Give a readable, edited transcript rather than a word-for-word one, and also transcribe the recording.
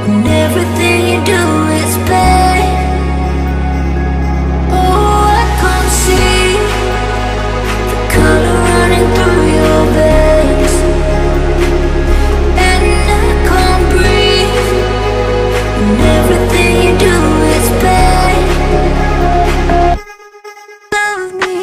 and everything you do is bad. Oh, I can't see the color running through your veins, and I can't breathe, and everything you do is bad. Love me.